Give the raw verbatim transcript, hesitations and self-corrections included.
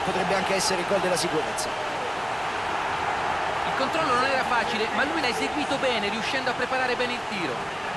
potrebbe anche essere il gol della sicurezza. Il controllo non era facile, ma lui l'ha eseguito bene, riuscendo a preparare bene il tiro.